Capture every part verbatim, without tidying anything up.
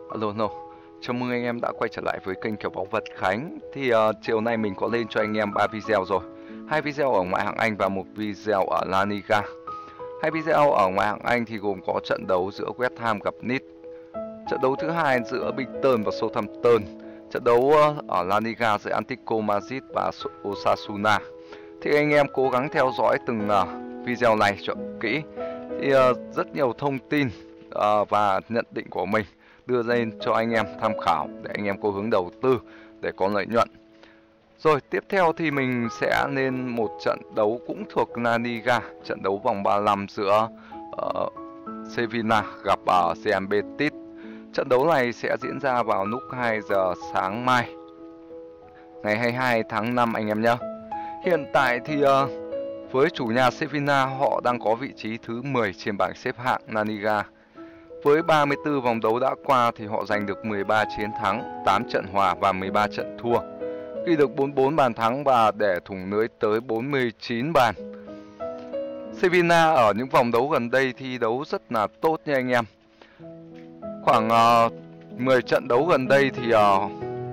Alo, alo. Chào mừng anh em đã quay trở lại với kênh Kèo Bóng Vật Khánh. Thì uh, chiều nay mình có lên cho anh em ba video rồi. Hai video ở ngoại hạng Anh và một video ở La Liga. Hai video ở ngoại hạng Anh thì gồm có trận đấu giữa West Ham gặp Leeds, trận đấu thứ hai giữa Brighton và Southampton, trận đấu uh, ở La Liga giữa Atletico Madrid và Osasuna. Thì anh em cố gắng theo dõi từng uh, video này cho kỹ. Thì uh, rất nhiều thông tin uh, và nhận định của mình đưa lên cho anh em tham khảo để anh em có hướng đầu tư để có lợi nhuận. Rồi tiếp theo thì mình sẽ lên một trận đấu cũng thuộc La Liga, trận đấu vòng ba mươi lăm giữa uh, Sevilla gặp uh, Real Betis. Trận đấu này sẽ diễn ra vào lúc hai giờ sáng mai, ngày hai mươi hai tháng năm anh em nhé. Hiện tại thì uh, với chủ nhà Sevilla, họ đang có vị trí thứ mười trên bảng xếp hạng La Liga. Với ba mươi tư vòng đấu đã qua thì họ giành được mười ba chiến thắng, tám trận hòa và mười ba trận thua, ghi được bốn mươi tư bàn thắng và để thủng lưới tới bốn mươi chín bàn. Sevilla ở những vòng đấu gần đây thi đấu rất là tốt nha anh em. Khoảng uh, mười trận đấu gần đây thì uh,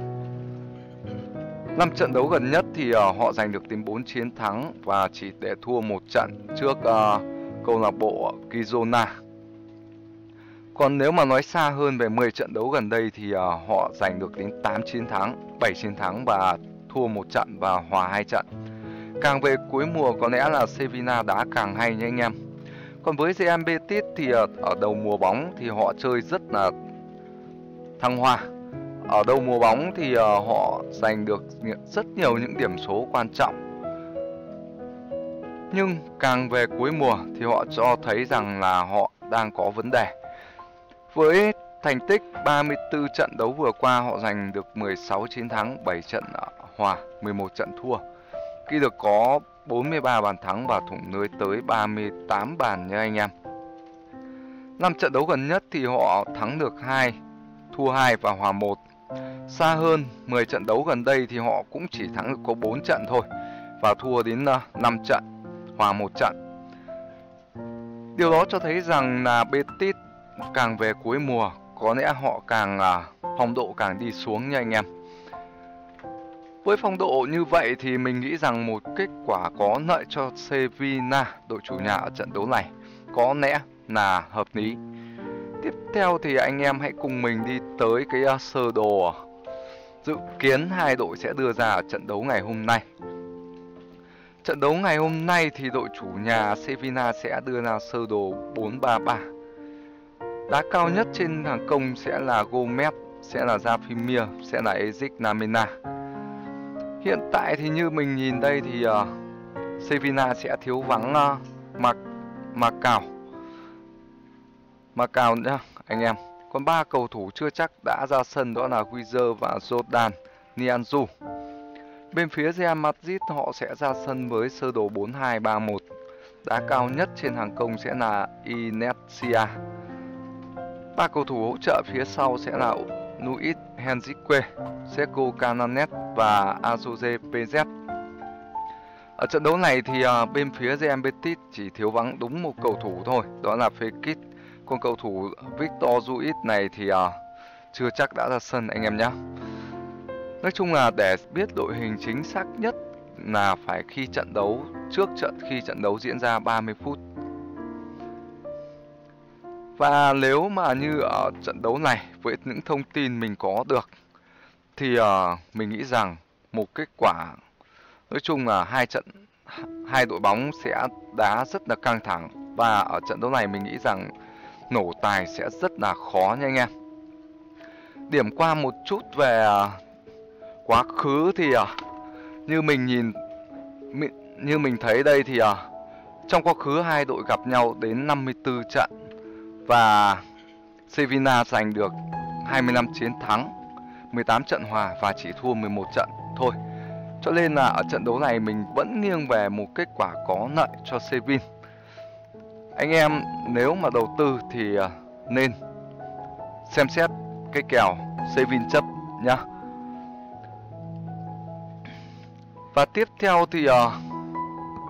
năm trận đấu gần nhất thì uh, họ giành được đến bốn chiến thắng và chỉ để thua một trận trước uh, câu lạc bộ Girona. Còn nếu mà nói xa hơn về mười trận đấu gần đây thì uh, họ giành được đến tám chiến thắng, bảy chiến thắng và thua một trận và hòa hai trận. Càng về cuối mùa có lẽ là Sevilla đá càng hay nha anh em. Còn với Real Betis thì uh, ở đầu mùa bóng thì họ chơi rất là thăng hoa. Ở đầu mùa bóng thì uh, họ giành được rất nhiều những điểm số quan trọng. Nhưng càng về cuối mùa thì họ cho thấy rằng là họ đang có vấn đề. Với thành tích ba mươi tư trận đấu vừa qua, họ giành được mười sáu chiến thắng, bảy trận hòa, mười một trận thua, ghi được có bốn mươi ba bàn thắng và thủng lưới tới ba mươi tám bàn nha anh em. năm trận đấu gần nhất thì họ thắng được hai, thua hai và hòa một. Xa hơn, mười trận đấu gần đây thì họ cũng chỉ thắng được có bốn trận thôi và thua đến năm trận, hòa một trận. Điều đó cho thấy rằng là Betis càng về cuối mùa có lẽ họ càng uh, phong độ càng đi xuống nha anh em. Với phong độ như vậy thì mình nghĩ rằng một kết quả có lợi cho Sevilla, đội chủ nhà ở trận đấu này, có lẽ là hợp lý. Tiếp theo thì anh em hãy cùng mình đi tới cái uh, sơ đồ dự kiến hai đội sẽ đưa ra ở trận đấu ngày hôm nay. Trận đấu ngày hôm nay thì đội chủ nhà Sevilla sẽ đưa ra sơ đồ bốn ba ba. Đá cao nhất trên hàng công sẽ là Gomez, sẽ là Zafimir, sẽ là Ezik Lamela. Hiện tại thì như mình nhìn đây thì uh, Sevilla sẽ thiếu vắng uh, Mac Macao. Macao nhá anh em. Còn ba cầu thủ chưa chắc đã ra sân, đó là Wieser và Jordan Nianzou. Bên phía Real Madrid họ sẽ ra sân với sơ đồ bốn hai ba một. Đá cao nhất trên hàng công sẽ là Inesia. Ba cầu thủ hỗ trợ phía sau sẽ là Luis Henrique, Sergio Canales và Azoze Perez. Ở trận đấu này thì uh, bên phía Real Betis chỉ thiếu vắng đúng một cầu thủ thôi, đó là Fekir. Còn cầu thủ Victor Ruiz này thì uh, chưa chắc đã ra sân anh em nhé. Nói chung là để biết đội hình chính xác nhất là phải khi trận đấu, trước trận khi trận đấu diễn ra ba mươi phút. Và nếu mà như ở trận đấu này với những thông tin mình có được thì uh, mình nghĩ rằng một kết quả nói chung là hai trận hai đội bóng sẽ đá rất là căng thẳng, và ở trận đấu này mình nghĩ rằng nổ tài sẽ rất là khó nha anh em. Điểm qua một chút về uh, quá khứ thì uh, như mình nhìn như mình thấy đây thì uh, trong quá khứ hai đội gặp nhau đến năm mươi tư trận và Sevilla giành được hai mươi lăm chiến thắng, mười tám trận hòa và chỉ thua mười một trận thôi. Cho nên là ở trận đấu này mình vẫn nghiêng về một kết quả có lợi cho Sevilla. Anh em nếu mà đầu tư thì nên xem xét cái kèo Sevilla chấp nhá. Và tiếp theo thì uh,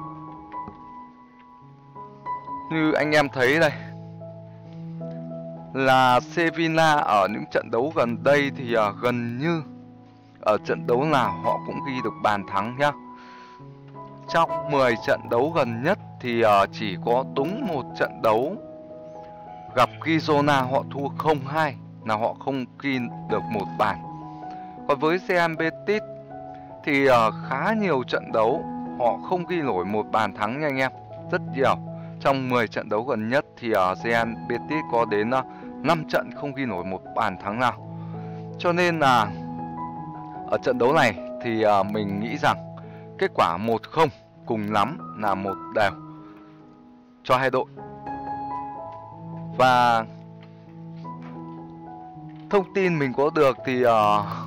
như anh em thấy đây là Sevilla ở những trận đấu gần đây thì uh, gần như ở trận đấu nào họ cũng ghi được bàn thắng nhá. Trong mười trận đấu gần nhất thì uh, chỉ có đúng một trận đấu gặp Girona họ thua không hai, là họ không ghi được một bàn. Còn với Real Betis thì uh, khá nhiều trận đấu họ không ghi nổi một bàn thắng nha anh em, rất nhiều. Trong mười trận đấu gần nhất thì uh, Real Betis có đến uh, năm trận không ghi nổi một bàn thắng nào. Cho nên là ở trận đấu này thì uh, mình nghĩ rằng kết quả một không, cùng lắm là một đều cho hai đội. Và thông tin mình có được thì uh,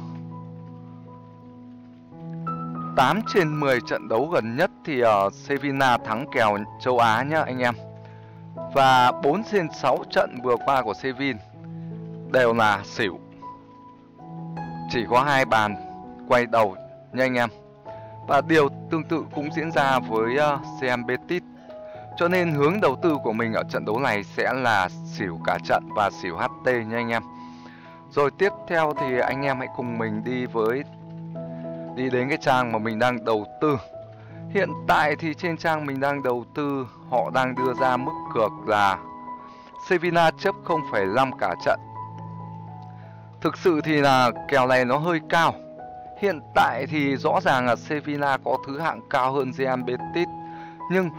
tám trên mười trận đấu gần nhất thì uh, Sevilla thắng kèo châu Á nhá anh em. Và bốn trên sáu trận vừa qua của Sevilla đều là xỉu, chỉ có hai bàn quay đầu nha anh em. Và điều tương tự cũng diễn ra với uh, Real Betis. Cho nên hướng đầu tư của mình ở trận đấu này sẽ là xỉu cả trận và xỉu hát tê nha anh em. Rồi tiếp theo thì anh em hãy cùng mình đi với đi đến cái trang mà mình đang đầu tư. Hiện tại thì trên trang mình đang đầu tư họ đang đưa ra mức cược là Sevilla chấp không phẩy năm cả trận. Thực sự thì là kèo này nó hơi cao. Hiện tại thì rõ ràng là Sevilla có thứ hạng cao hơn Real Betis. Nhưng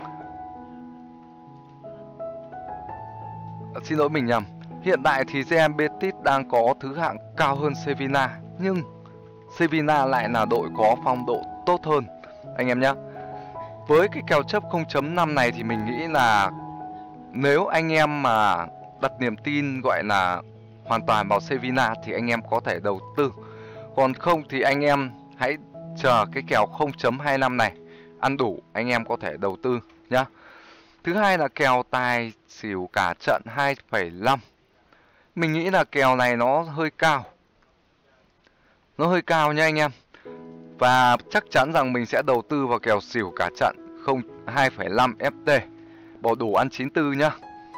Xin lỗi mình nhầm. Hiện tại thì Real Betis đang có thứ hạng cao hơn Sevilla, nhưng Sevilla lại là đội có phong độ tốt hơn anh em nhé. Với cái kèo chấp không chấm năm này thì mình nghĩ là nếu anh em mà đặt niềm tin gọi là hoàn toàn vào Sevilla thì anh em có thể đầu tư. Còn không thì anh em hãy chờ cái kèo không chấm hai lăm này ăn đủ, anh em có thể đầu tư nhá. Thứ hai là kèo tài xỉu cả trận hai phẩy năm. Mình nghĩ là kèo này nó hơi cao. Nó hơi cao nha anh em. Và chắc chắn rằng mình sẽ đầu tư vào kèo xỉu cả trận hai phẩy năm ép tê. Bỏ đủ ăn chín tư nhá.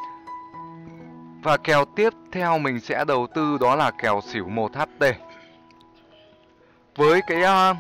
Và kèo tiếp theo mình sẽ đầu tư đó là kèo xỉu một hát tê. Với cái uh,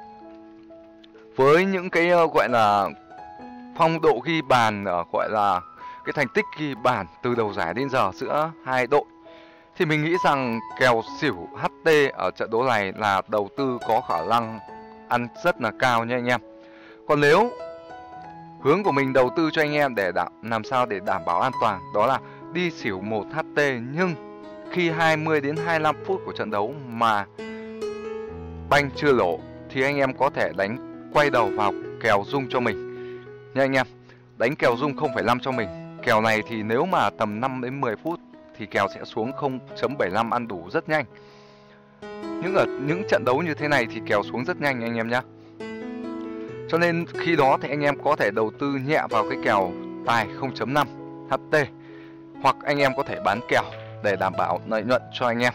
với những cái uh, gọi là phong độ ghi bàn, uh, gọi là cái thành tích ghi bàn từ đầu giải đến giờ giữa hai đội, thì mình nghĩ rằng kèo xỉu hát tê ở trận đấu này là đầu tư có khả năng ăn rất là cao nha anh em. Còn nếu hướng của mình đầu tư cho anh em để đảm, làm sao để đảm bảo an toàn, đó là đi xỉu một hát tê, nhưng khi hai mươi đến hai mươi lăm phút của trận đấu mà banh chưa lỗ thì anh em có thể đánh quay đầu vào kèo rung cho mình nha anh em. Đánh kèo rung không phẩy năm cho mình. Kèo này thì nếu mà tầm năm đến mười phút thì kèo sẽ xuống không chấm bảy lăm ăn đủ rất nhanh. Nhưng ở những trận đấu như thế này thì kèo xuống rất nhanh anh em nhé. Cho nên khi đó thì anh em có thể đầu tư nhẹ vào cái kèo tài không chấm năm hát tê, hoặc anh em có thể bán kèo để đảm bảo lợi nhuận cho anh em.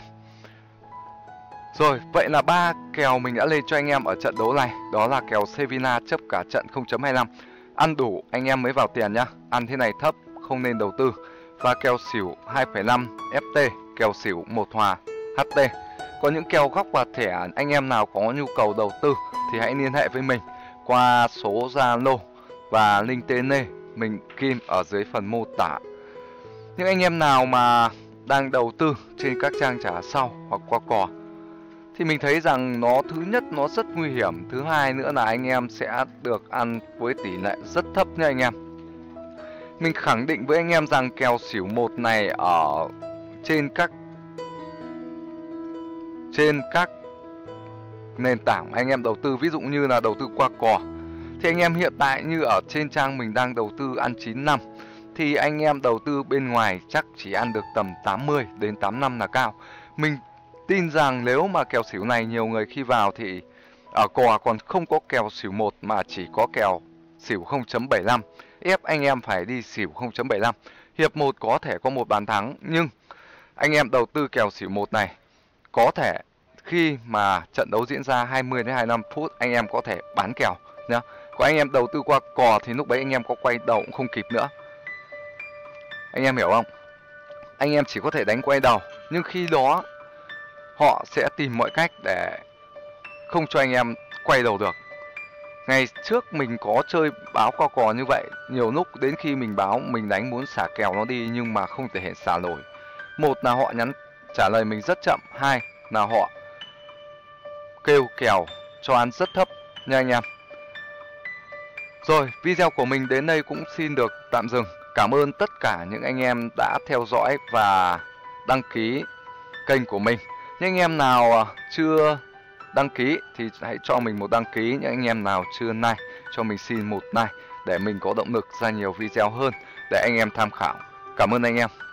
Rồi, vậy là ba kèo mình đã lên cho anh em ở trận đấu này. Đó là kèo Sevilla chấp cả trận không chấm hai lăm. Ăn đủ anh em mới vào tiền nhá. Ăn thế này thấp không nên đầu tư. Và kèo xỉu hai phẩy năm ép tê, kèo xỉu một hòa hát tê. Có những kèo góc và thẻ anh em nào có nhu cầu đầu tư thì hãy liên hệ với mình qua số Zalo và link tên mình kim ở dưới phần mô tả. Những anh em nào mà đang đầu tư trên các trang trả sau hoặc qua cò thì mình thấy rằng nó thứ nhất nó rất nguy hiểm, thứ hai nữa là anh em sẽ được ăn với tỷ lệ rất thấp nha anh em. Mình khẳng định với anh em rằng kèo xỉu một này ở trên các trên các nền tảng anh em đầu tư, ví dụ như là đầu tư qua cò, thì anh em hiện tại như ở trên trang mình đang đầu tư ăn chín năm, thì anh em đầu tư bên ngoài chắc chỉ ăn được tầm tám mươi đến tám mươi lăm là cao. Mình tin rằng nếu mà kèo xỉu này nhiều người khi vào thì ở cò còn không có kèo xỉu một mà chỉ có kèo xỉu không chấm bảy lăm, ép anh em phải đi xỉu không chấm bảy lăm. Hiệp một có thể có một bàn thắng, nhưng anh em đầu tư kèo xỉu một này có thể khi mà trận đấu diễn ra hai mươi đến hai mươi lăm phút anh em có thể bán kèo nhá. Còn anh em đầu tư qua cò thì lúc đấy anh em có quay đầu cũng không kịp nữa. Anh em hiểu không? anh em chỉ có thể đánh quay đầu. Nhưng khi đó họ sẽ tìm mọi cách để không cho anh em quay đầu được. Ngày trước mình có chơi báo co cò như vậy, nhiều lúc đến khi mình báo mình đánh muốn xả kèo nó đi nhưng mà không thể hiện xả nổi. Một là họ nhắn trả lời mình rất chậm, hai là họ kêu kèo cho ăn rất thấp nha anh em. Rồi, video của mình đến đây cũng xin được tạm dừng. Cảm ơn tất cả những anh em đã theo dõi và đăng ký kênh của mình. Những anh em nào chưa đăng ký thì hãy cho mình một đăng ký. Những anh em nào chưa like cho mình xin một like để mình có động lực ra nhiều video hơn để anh em tham khảo. Cảm ơn anh em.